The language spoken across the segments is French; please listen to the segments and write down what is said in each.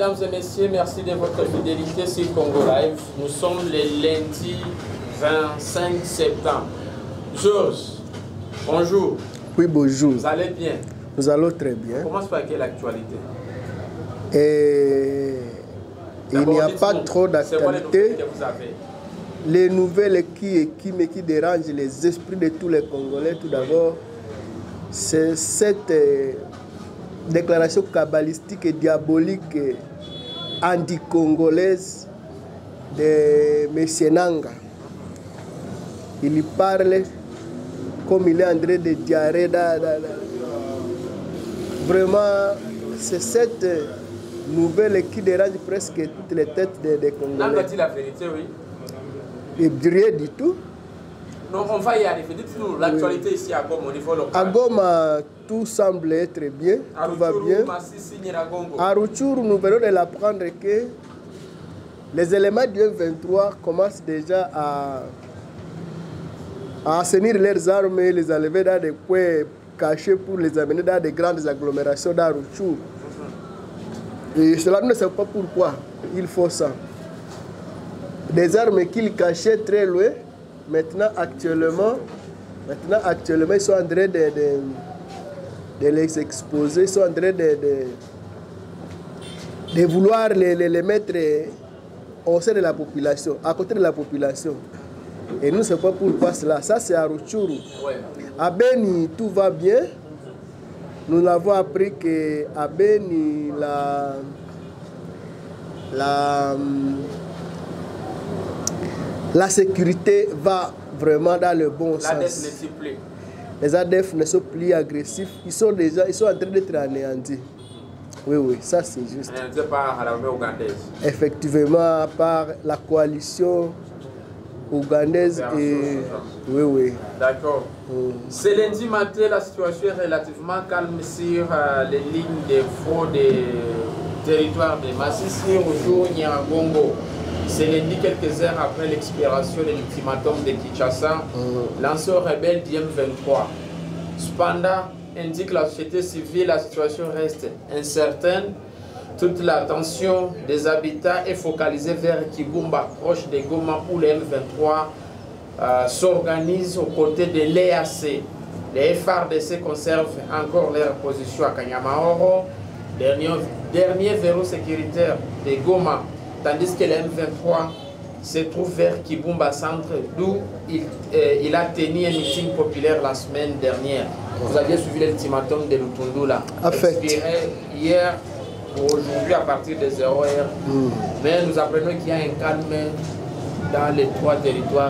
mesdames et messieurs, merci de votre fidélité sur Congo Live. Nous sommes le lundi 25 septembre. Georges, bonjour. Oui, bonjour. Vous allez bien? Nous allons très bien. On commence par quelle actualité? Il n'y a pas trop d'actualité. Les nouvelles qui dérangent les esprits de tous les Congolais, tout d'abord, c'est cette déclaration kabbalistique et diabolique anti-congolaise de M. Nanga. Il y parle comme il est en train de diarrhée. Vraiment, c'est cette nouvelle qui dérange presque toutes les têtes des Congolais. Nanga dit la vérité, oui. Et rien du tout. Non, on va y arriver. Dites-nous l'actualité ici à Goma au niveau local. À Goma, tout semble être bien, tout va bien. À Rutshuru, nous venons de l'apprendre que les éléments du M23 commencent déjà à assainir leurs armes et les enlever dans des coins cachés pour les amener dans des grandes agglomérations dans Rutshuru. Et cela ne sait pas pourquoi il faut ça. Des armes qu'ils cachaient très loin, maintenant actuellement, ils sont en train de les exposer, ils sont en train de vouloir les mettre au sein de la population, à côté de la population. Et nous ne savons pas pourquoi cela. Ça, c'est à Rutshuru. Ouais. À Beni, tout va bien. Nous avons appris qu'à Beni, la sécurité va vraiment dans le bon sens. Les ADF ne sont plus agressifs. Ils sont en train d'être anéantis. Oui, oui, ça c'est juste. Anéantis par l'armée ougandaise. Effectivement, par la coalition ougandaise et... Oui, oui. D'accord. Ce lundi matin, la situation est relativement calme sur les lignes de front des territoires de Massissi, Rutshuru, Nyiragongo. C'est lundi, quelques heures après l'expiration de l'ultimatum de Kinshasa, lanceur rebelle d'IM23. Cependant, indique la société civile, la situation reste incertaine. Toute l'attention des habitants est focalisée vers Kibumba, proche de Goma, où les M23 s'organisent aux côtés de l'EAC. Les FARDC conservent encore leur position à Kanyamahoro, dernier verrou sécuritaire de Goma, tandis que le M23 se trouve vers Kibumba Centre, d'où il a tenu un meeting populaire la semaine dernière. Vous aviez suivi l'ultimatum de Lutundula, expiré hier pour aujourd'hui à partir de 0h. Mais nous apprenons qu'il y a un calme dans les trois territoires.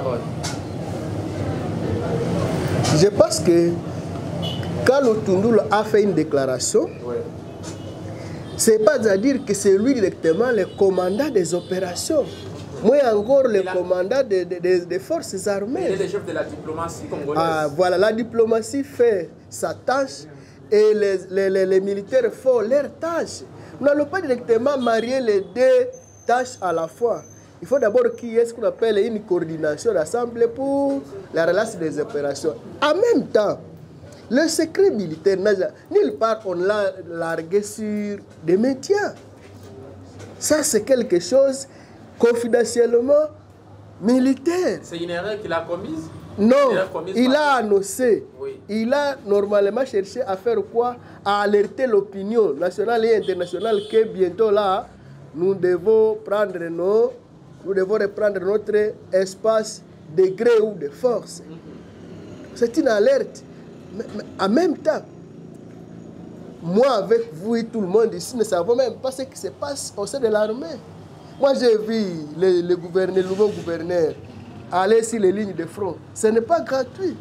Je pense que quand Lutundula a fait une déclaration, ce n'est pas à dire que c'est lui directement le commandant des opérations. Moi encore le commandant des forces armées. Il est le chef de la diplomatie congolaise. Ah, voilà, la diplomatie fait sa tâche et les militaires font leur tâche. Nous n'allons pas directement marier les deux tâches à la fois. Il faut d'abord qu'il y ait ce qu'on appelle une coordination d'assemblée pour la relation des opérations. En même temps, le secret militaire, nulle part on l'a largué sur des médias. Ça, c'est quelque chose confidentiellement militaire. C'est une erreur qu'il a commise? Non, il a annoncé. Oui. Il a normalement cherché à faire quoi? À alerter l'opinion nationale et internationale que bientôt là, nous devons reprendre notre espace de gré ou de force. C'est une alerte. Mais en même temps, moi avec vous et tout le monde ici ne savons même pas ce qui se passe au sein de l'armée. Moi j'ai vu le nouveau gouverneur aller sur les lignes de front. Ce n'est pas gratuit.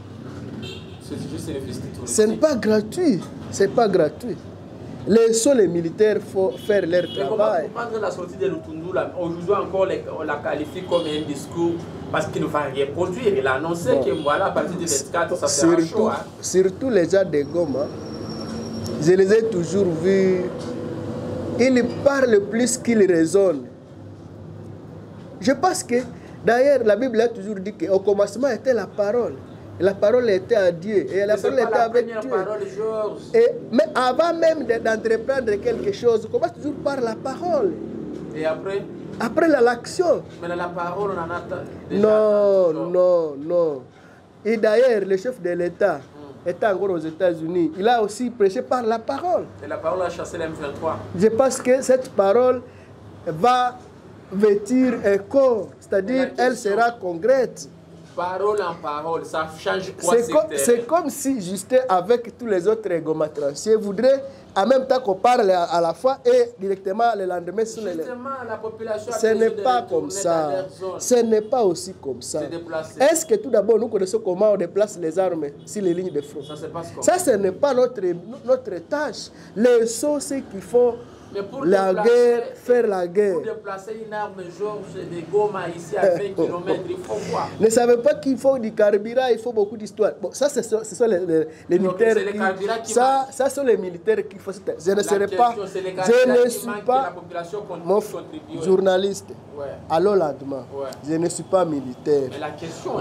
Ce n'est pas gratuit. C'est pas gratuit. Laissons les militaires faire leur travail. Comment comprendre la sortie de Lutundula? Aujourd'hui encore, on la qualifie comme un discours parce qu'il ne va rien produire. Il a annoncé que voilà, à partir du 24, ça sera chaud. Hein? Surtout les gens de Goma, je les ai toujours vus. Ils parlent plus qu'ils raisonnent. Je pense que, d'ailleurs, la Bible a toujours dit qu'au commencement était la parole. La parole était à Dieu. Et la parole était avec Dieu. Mais avant même d'entreprendre quelque chose, on commence toujours par la parole. Et après? Après l'action. Mais la parole, on en a déjà. Non. Et d'ailleurs, le chef de l'État était encore aux États-Unis. Il a aussi prêché par la parole. Et la parole a chassé l'M23. Je pense que cette parole va vêtir un corps, c'est-à-dire elle sera concrète. Parole en parole, ça change quoi? C'est comme si Justin, avec tous les autres gomatranciers, voudrait en même temps qu'on parle à la fois et directement le lendemain sur les... La population ce n'est pas comme ça. Ce n'est pas aussi comme ça. Est-ce que tout d'abord nous connaissons comment on déplace les armes sur les lignes de front? Ça se passe comment? Ça, ce n'est pas notre tâche. Les sont ceux qui font la guerre, faire la guerre. Pour déplacer une arme, genre, des Goma ici à 20 km, il faut quoi? Ne savez pas qu'il faut du carburant, il faut beaucoup d'histoire. Bon, ça, ce sont les militaires ça sont les militaires qui font ça. Je ne serai pas... Je ne suis pas... Mon journaliste, allons lentement. Je ne suis pas militaire. Mais la question,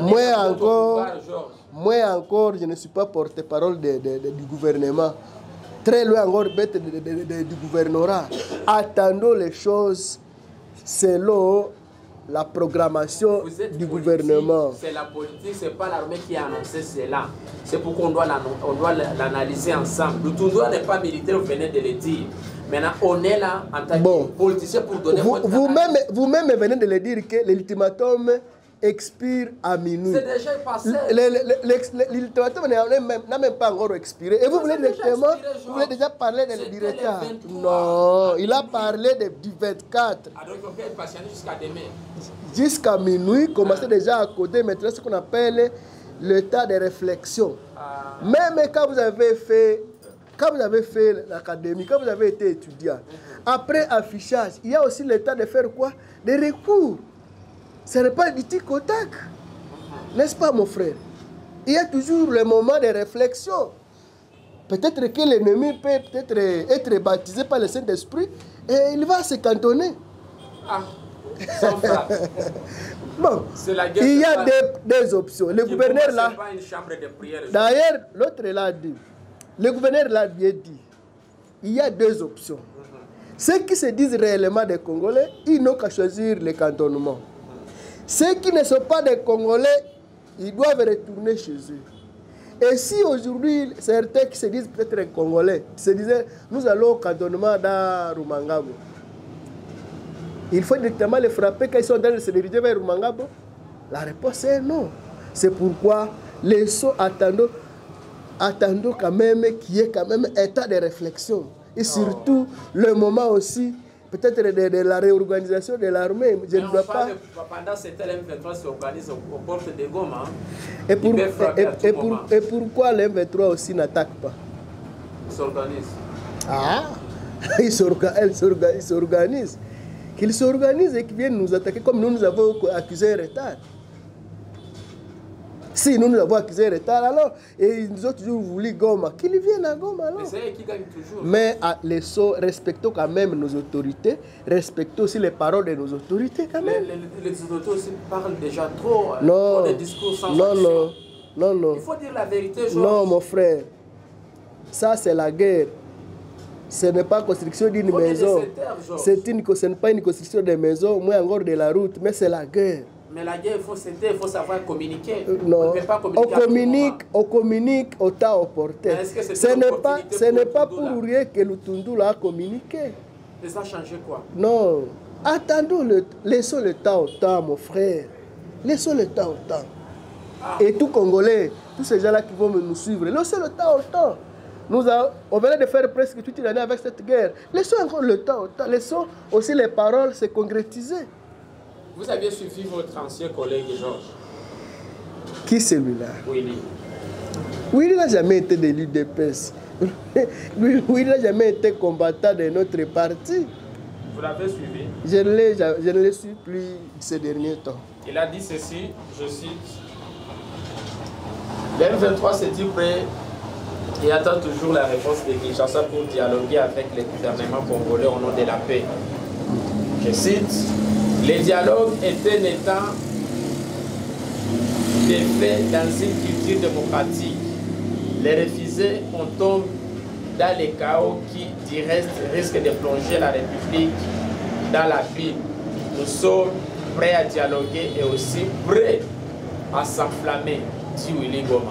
moi encore, je ne suis pas porte-parole du gouvernement. Très loin encore bête du gouvernorat. Attendons les choses selon la programmation du gouvernement. C'est la politique, c'est pas l'armée qui a annoncé cela. C'est pourquoi on doit l'analyser ensemble. Le tournoi n'est pas militaire, vous venez de le dire. Maintenant, on est là en tant que politicien pour donner votre analyse. Vous-même venez de le dire que l'ultimatum expire à minuit. C'est déjà passé. L'ultimatum n'a même pas encore expiré. Et vous voulez déjà parler du directeur? Non, il a parlé du 24. Alors il faut faire patienter jusqu'à demain. Jusqu'à minuit, commencez déjà à coder maintenant ce qu'on appelle le temps de réflexion. Même quand vous avez fait l'académie, quand vous avez été étudiant, après affichage, il y a aussi le temps de faire quoi? Des recours. Ce n'est pas du tic au tac. N'est-ce pas, mon frère? Il y a toujours le moment de réflexion. Peut-être que l'ennemi peut être baptisé par le Saint-Esprit et il va se cantonner. Sans frappe. Bon, il y a des options. Le gouverneur là. D'ailleurs, l'autre l'a dit. Le gouverneur l'a bien dit. Il y a deux options. Ceux qui se disent réellement des Congolais, ils n'ont qu'à choisir le cantonnement. Ceux qui ne sont pas des Congolais, ils doivent retourner chez eux. Et si aujourd'hui, certains qui se disent peut-être Congolais, se disaient, nous allons au cantonnement dans Rumangabo, il faut directement les frapper quand ils sont en train de se diriger vers Rumangabo? La réponse est non. C'est pourquoi attendons quand même qu'il y ait quand même un temps de réflexion. Et surtout, le moment aussi, peut-être de la réorganisation de l'armée. Je ne dois pas... Pendant ce temps, l'M23 s'organise aux portes de Goma. Et pourquoi l'M23 aussi n'attaque pas? Il s'organise. Il s'organise. Qu'ils s'organisent et qu'ils viennent nous attaquer comme nous avons accusé un retard. Si nous avons accusé un retard, alors, et ils ont toujours voulu Goma, qu'ils viennent à Goma alors. Mais c'est eux qui gagnent toujours. Mais respectons quand même nos autorités, respectons aussi les paroles de nos autorités quand même. Les autorités aussi parlent déjà trop, trop de discours sans action. Non. Il faut dire la vérité, Georges. Non, mon frère. Ça, c'est la guerre. Ce n'est pas la construction d'une maison. Ce n'est pas une construction de maison, moins encore de la route, mais c'est la guerre. Mais la guerre, il faut savoir communiquer. Non. On ne peut pas communiquer. On communique au temps opportun. Ce n'est pas pour rien que Lutundu a communiqué. Et ça a changé quoi? Non. Attendons, laissons le temps au temps, mon frère. Laissons le temps au temps. Et tout Congolais, tous ces gens-là qui vont nous suivre, laissons le temps au temps. On venait de faire presque toute une année avec cette guerre. Laissons encore le temps au temps. Laissons aussi les paroles se concrétiser. Vous aviez suivi votre ancien collègue Georges. Qui celui-là? Willy. Willy n'a jamais été de l'UDPS. Willy n'a jamais été combattant de notre parti. Vous l'avez suivi? Je ne le suis plus ces derniers temps. Il a dit ceci, je cite. L'M23 s'est-il prêt et attend toujours la réponse de Kinshasa pour dialoguer avec les gouvernements congolais au nom de la paix. Je cite. Les dialogues étaient n'étant des faits dans une culture démocratique. Les refusés, on tombe dans les chaos qui, du reste, risquent de plonger la République dans la ville. Nous sommes prêts à dialoguer et aussi prêts à s'enflammer, dit Willy Ngoma.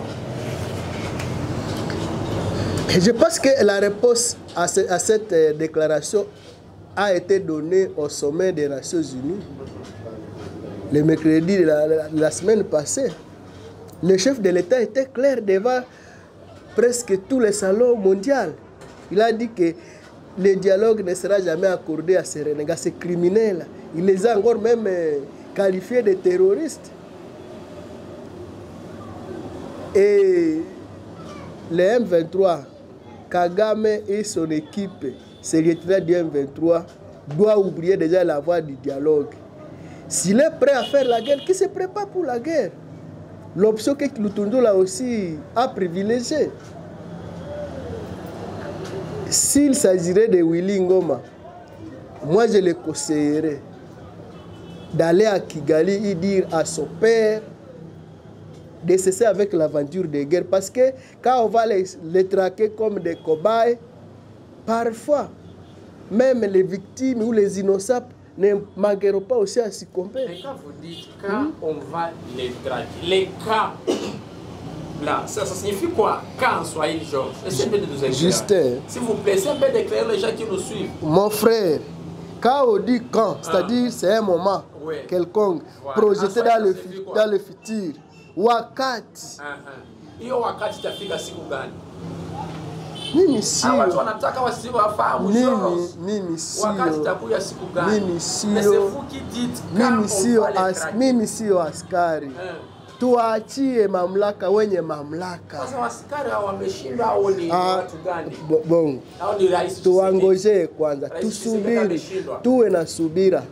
Je pense que la réponse à cette déclaration a été donnée au sommet des Nations Unies le mercredi de la semaine passée. Le chef de l'État était clair devant presque tous les salons mondiaux. Il a dit que le dialogue ne sera jamais accordé à ces renégats, ces criminels. Il les a encore même qualifiés de terroristes. Et le M23, Kagame et son équipe, secrétaire du M23, doit oublier déjà la voie du dialogue. S'il est prêt à faire la guerre, qui se prépare pour la guerre? L'option que Lutundo là aussi a privilégiée. S'il s'agirait de Willy Ngoma, moi je le conseillerais d'aller à Kigali et dire à son père de cesser avec l'aventure de guerre. Parce que quand on va les traquer comme des cobayes, parfois, même les victimes ou les innocents ne manqueront pas aussi à succomber. Mais quand vous dites, quand on va les traquer, les cas, là, ça signifie quoi? Quand Swahili Georges? Essayez de nous éclairer. Justin. S'il vous plaît, essayez d'éclairer les gens qui nous suivent. Mon frère, quand on dit quand, c'est-à-dire c'est un moment quelconque, projeté dans le futur. Wakati. Hiyo wakati itafika siku gani? Mimi sio. Watu wanataka wasiwafahamu Georges. Mimi sio. Wakati itakuja siku gani? Mimi sio askari. Tuachie mamlaka wenye mamlaka. Sasa askari wameshindwa au ni watu gani? Bon. Au ni rais? Tuangoje kwanza, tusubiri. Tuwe na subira.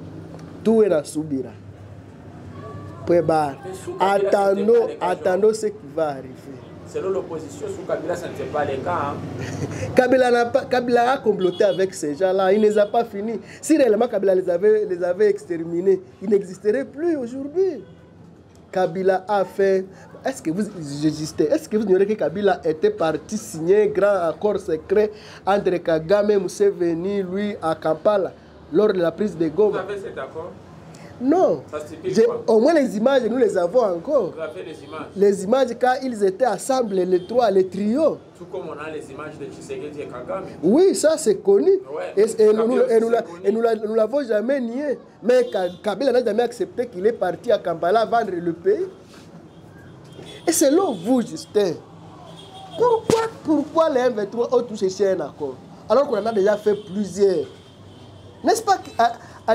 Attendons ce qui va arriver. Selon l'opposition, sous Kabila, ça n'était pas le cas. Kabila a comploté avec ces gens-là. Il ne les a pas finis. Si réellement Kabila les avait exterminés, ils n'existeraient plus aujourd'hui. Kabila a fait... Est-ce que vous ignorez que Kabila était parti signer un grand accord secret entre Kagame et Museveni, lui, à Kampala, lors de la prise de Goma? Vous avez cet accord? Non. Au moins les images, nous les avons encore. Vous avez les images? Les images quand ils étaient assemblés, les trois, les trios. Tout comme on a les images de Tshisekedi et Kagame. Oui, ça c'est connu. Ouais, et nous l'avons jamais nié. Mais Kabila n'a jamais accepté qu'il est parti à Kampala vendre le pays. Et selon vous, Justin, pourquoi les M23 ont tous cherché un accord? Alors qu'on en a déjà fait plusieurs. N'est-ce pas qu'à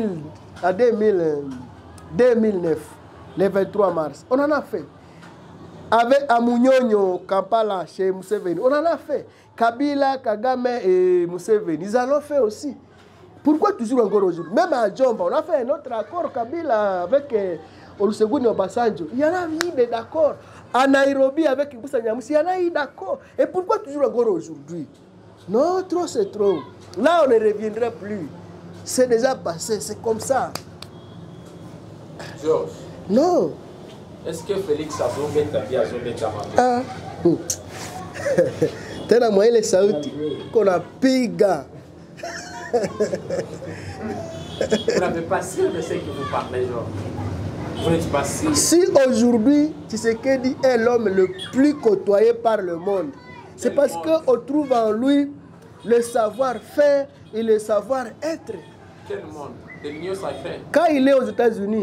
2009, le 23 mars, on en a fait. Avec Amunyonyo, Kampala, chez Museveni, on en a fait. Kabila, Kagame et Museveni, ils en ont fait aussi. Pourquoi toujours encore aujourd'hui? Même à Djomba, on a fait un autre accord, Kabila avec Olusegun Obasanjo. Il y en a eu des accords. À Nairobi avec Moussa Nyamousi, il y en a eu d'accord. Et pourquoi toujours encore aujourd'hui? Non, trop c'est trop. Là, on ne reviendra plus. C'est déjà passé, c'est comme ça. Georges. Non. Est-ce que Félix Abonge Tabia Zombe Tamame? Tena mwa ile sauti kona piga. Vous n'avez pas sûr de ce que vous parlez, Georges. Vous n'êtes pas sûr. Si aujourd'hui, Tshisekedi est l'homme le plus côtoyé par le monde, c'est parce qu'on trouve en lui le savoir-faire et le savoir-être. Quel monde? De l'Union sacrée. Quand il est aux États-Unis,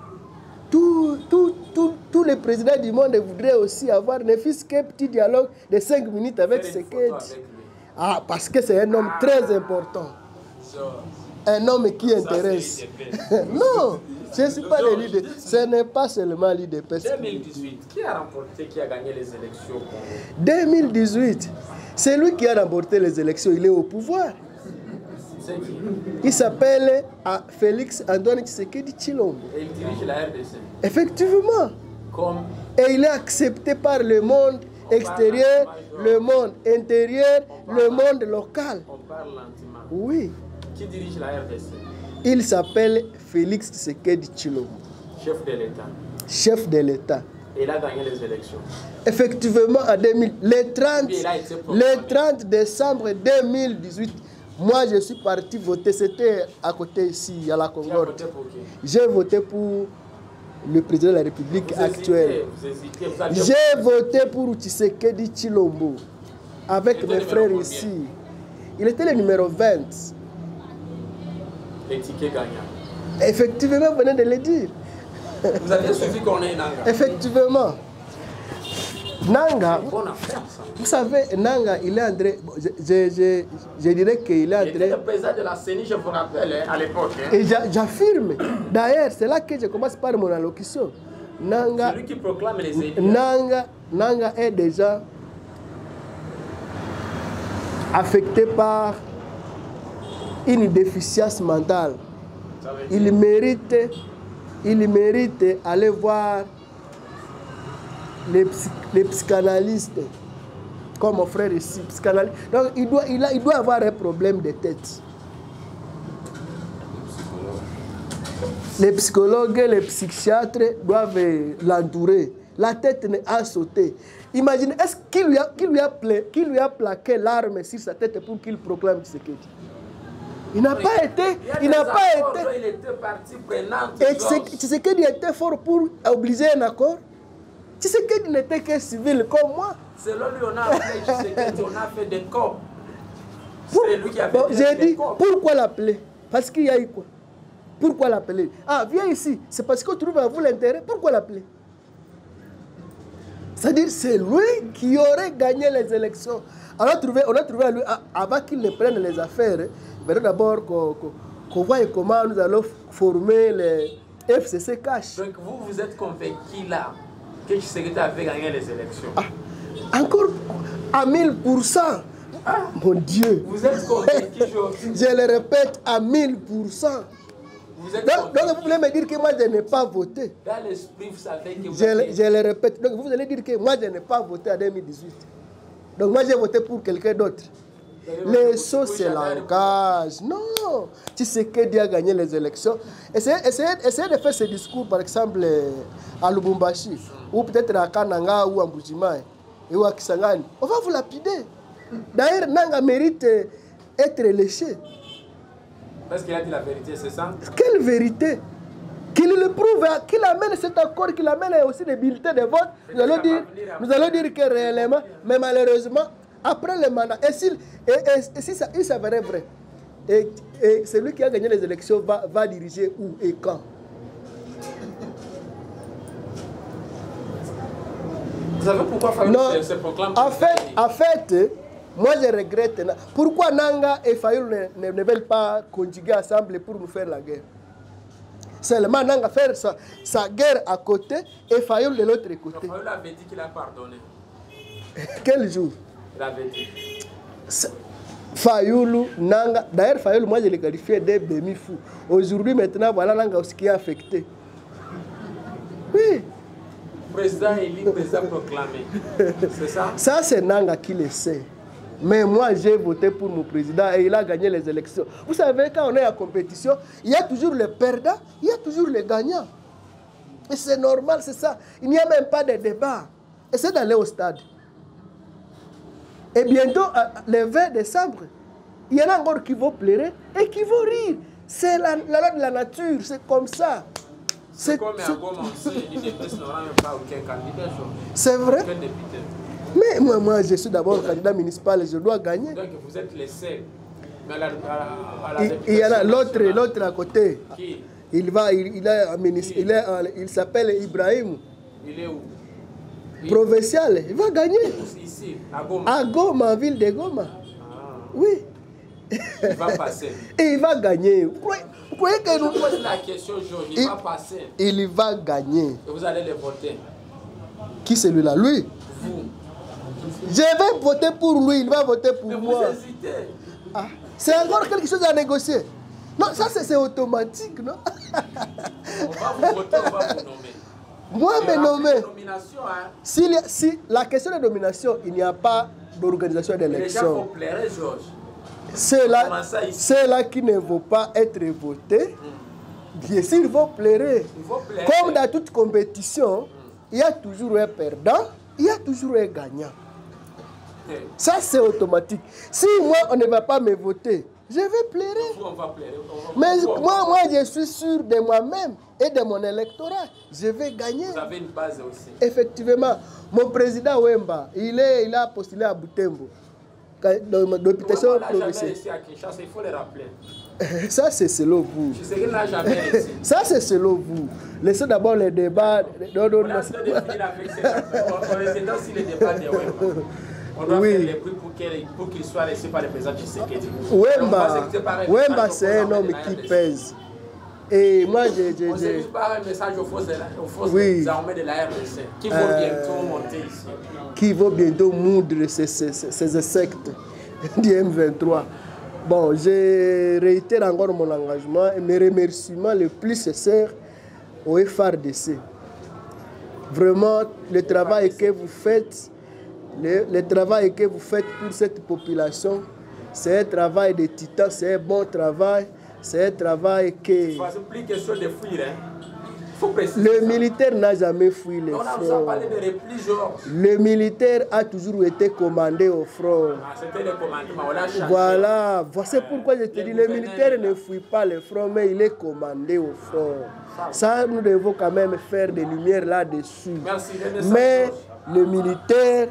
tous les présidents du monde voudraient aussi avoir ne fût-ce qu'un petit dialogue de 5 minutes avec Tshisekedi. Ah, parce que c'est un homme très important. Un homme qui intéresse. Non, je ne suis pas le leader. Ce n'est pas seulement l'IDP. 2018, qui a remporté, qui a gagné les élections au Congo? 2018, c'est lui qui a remporté les élections. Il est au pouvoir. Il s'appelle Félix Antoine Tshisekedi Tshilombo. Et il dirige la RDC. Effectivement. Comme... Et il est accepté par le monde extérieur, le monde intérieur, le monde local. On parle lentement. Oui. Qui dirige la RDC? Il s'appelle Félix Tshisekedi Tshilombo. Chef de l'État. chef de l'État. Et il a gagné les élections. Effectivement, en 2000, le 30 décembre 2018, moi je suis parti voter. C'était à côté ici, à la Concorde. J'ai voté pour le président de la République actuel. J'ai voté pour Tshisekedi Tshilombo avec mes frères ici. Il était le numéro 20. Les tickets gagnants. Effectivement, vous venez de le dire. Vous avez suivi qu'on est Nanga. Effectivement. Nanga, Bonne affaire, ça. vous savez, Nanga, il est en train, je dirais qu'il est en train... Il était le président de la CENI, je vous rappelle, hein, à l'époque. Hein. Et j'affirme. D'ailleurs, c'est là que je commence par mon allocution. Nanga, celui qui proclame les élus. Nanga est déjà affecté par une déficience mentale. Il mérite aller voir les psychanalystes, comme mon frère ici, psychanalyste. Donc il doit avoir un problème de tête. Les psychologues et les psychiatres doivent l'entourer. La tête a sauté. Imaginez, est-ce qu'il lui a plaqué l'arme sur sa tête pour qu'il proclame Tshisekedi? Il n'a pas été. Il n'a pas été. Il était partie prenante. Et Tshisekedi était fort pour obliger un accord. Tshisekedi n'était que civil comme moi. Selon lui, on a appelé Tshisekedi, on a fait des corps. C'est lui qui a fait j'ai dit, pourquoi l'appeler? Parce qu'il y a eu quoi? Pourquoi l'appeler? Ah, viens ici. C'est parce qu'on trouve à vous l'intérêt. Pourquoi l'appeler? C'est-à-dire, c'est lui qui aurait gagné les élections. On a trouvé à lui, avant qu'il ne prenne les affaires, il faudrait d'abord qu'on voie comment nous allons former les FCC cash. Donc vous êtes convaincu là que Tshisekedi avait gagné les élections? Encore à 1000%. Mon Dieu. Vous êtes convaincu, je le répète, à 1000%. Donc vous voulez me dire que moi je n'ai pas voté. Dans l'esprit, vous savez que vous je le répète. Donc vous allez dire que moi je n'ai pas voté en 2018. Donc moi j'ai voté pour quelqu'un d'autre. Les choses c'est langage. Non. Tshisekedi a gagné les élections. Essayez de faire ce discours par exemple à Lubumbashi ou peut-être à Kananga ou à Mbujimaï ou à Kisangani. On va vous lapider. D'ailleurs, Nanga mérite être léché. Parce qu'il a dit la vérité, c'est ça? Quelle vérité? Qu'il le prouve, qu'il amène cet accord, qu'il amène aussi des bulletins de vote. Nous allons dire que réellement, mais malheureusement, après le mandat, et si ça s'avérait vrai, et celui qui a gagné les élections va diriger où et quand? Vous savez pourquoi Fayoulou se proclame? En fait, moi je regrette. Pourquoi Nanga et Fayoulou ne veulent pas conjuguer ensemble pour nous faire la guerre? Seulement Nanga faire sa guerre à côté et Fayoulou de l'autre côté. Fayoulou avait dit qu'il a pardonné. Quel jour? Il avait dit. Fayoulou, Nanga. D'ailleurs, Fayoulou, moi je l'ai qualifié des demi-fous. Aujourd'hui, maintenant, voilà Nanga aussi qui est affecté. Oui. Président élu, président proclamé. C'est ça? Ça, c'est Nanga qui le sait. Mais moi, j'ai voté pour mon président et il a gagné les élections. Vous savez, quand on est en compétition, il y a toujours les perdants, il y a toujours les gagnants. Et c'est normal, c'est ça. Il n'y a même pas de débat. Essayez d'aller au stade. Et bientôt, le 20 décembre, il y en a encore qui vont pleurer et qui vont rire. C'est la loi de la nature, c'est comme ça. C'est comme un bon l'UDPS n'aura même pas aucun candidat. C'est vrai. Aucun député. Mais moi, je suis d'abord candidat municipal et je dois gagner. Donc vous êtes les seuls. Mais à la il y en a l'autre à côté. Qui? Il s'appelle Ibrahim. Il est où? Provincial. Il va gagner. Ici, à Goma. À Goma, ville de Goma. Oui. Il va passer. Et il va gagner. Vous croyez que nous... Je pose la question, Georges. Il va passer. Il va gagner. Et vous allez le voter. Qui celui-là? Lui? Vous. Je vais voter pour lui, il va voter pour moi. Vous hésitez. C'est encore quelque chose à négocier. Non, ça c'est automatique, non? On va vous voter, on va vous nommer. Moi, me nommer. Hein. Si la question de nomination, il n'y a pas d'organisation d'élection. Les gens vont pleurer, Georges. Ceux-là qui ne vont pas être votés bien sûr, il faut pleurer. Il faut plaire. Comme dans toute compétition, il y a toujours un perdant, il y a toujours un gagnant. Ça, c'est automatique. Si moi, on ne va pas me voter, je vais pleurer. On va pleurer. Mais moi, je suis sûr de moi-même et de mon électorat. Je vais gagner. Vous avez une base aussi. Effectivement, mon président Wemba, il a postulé à Butembo. Dans l'hôpitation provinciale. Ici à Kinshasa, il faut le rappeler. Ça, c'est selon vous. Je sais qu'il n'a jamais réussi. Ça, c'est selon vous. Laissez d'abord les débats. On a besoin de finir avec ces on est dans si les débats de Wemba. On doit faire les prix pour qu'il soit laissé par le président Tshisekedi. Wemba, c'est un homme qui pèse. Et moi, on s'est juste par un message aux forces armées de la RDC qui vont bientôt monter ici. Qui vont bientôt moudre ces insectes du M23. Bon, je réitère encore mon engagement et mes remerciements les plus sincères au FRDC. Vraiment, le travail que vous faites, le travail que vous faites pour cette population, c'est un travail de titan, c'est un bon travail, c'est un travail que... C'est plus question de fuir, hein. Faut préciser le ça. Militaire n'a jamais fui le On a front. parlé de repli, genre. Le militaire a toujours été commandé au front. Ah, c'était le commandement, on a changé. Voilà, c'est pourquoi je te dis, le militaire ne fuit pas le front, mais il est commandé au front. Ça, nous devons quand même faire des lumières là-dessus. Merci, mais le militaire,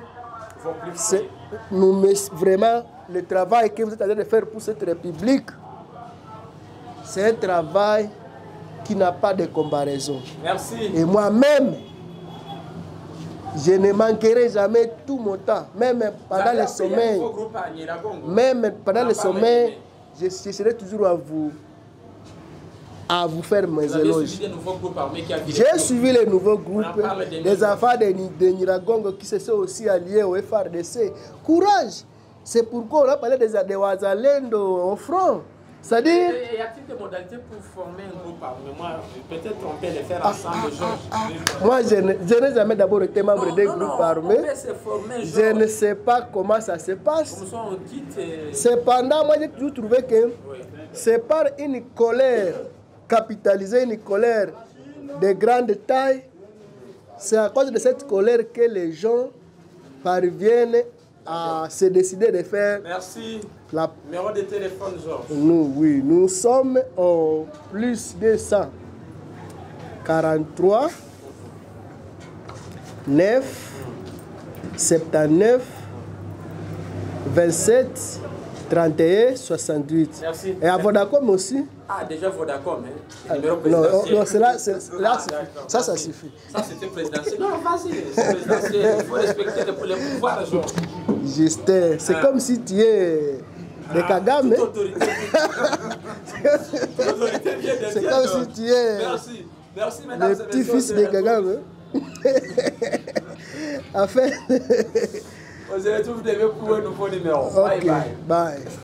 vraiment, le travail que vous êtes en train de faire pour cette république, c'est un travail qui n'a pas de comparaison. Merci. Et moi-même, je ne manquerai jamais tout mon temps, même pendant le sommeil. Même pendant le sommeil, je serai toujours à vous faire mes éloges. J'ai suivi les nouveaux groupes, les enfants de Nyiragongo qui se sont aussi alliés au FRDC. Courage! C'est pourquoi on a parlé des Wazalendo au front. C'est-à-dire... Y a-t-il des modalités pour former un groupe armé? Moi, peut-être on peut les faire ensemble. Moi, je n'ai jamais d'abord été membre des groupes armés. Je ne sais pas comment ça se passe. Cependant, moi, j'ai toujours trouvé que c'est par une colère capitalisée, une colère de grande taille. C'est à cause de cette colère que les gens parviennent à se décider de faire... Merci. La... Numéro de téléphone, Georges. Nous sommes au plus 243 9 79 27 31 68. Merci. Et à Vodacom aussi. Ah, déjà Vodacom, hein? Numéro présidentiel. Non, ça suffit. Ça, c'était présidentiel. Non, vas-y, c'est présidentiel. Il faut respecter les pouvoirs, Georges. Justin, c'est comme si tu es... de Kagame. C'est comme si tu es le petit-fils de Kagame. En fait... On se retrouve demain pour un nouveau numéro. Okay, bye.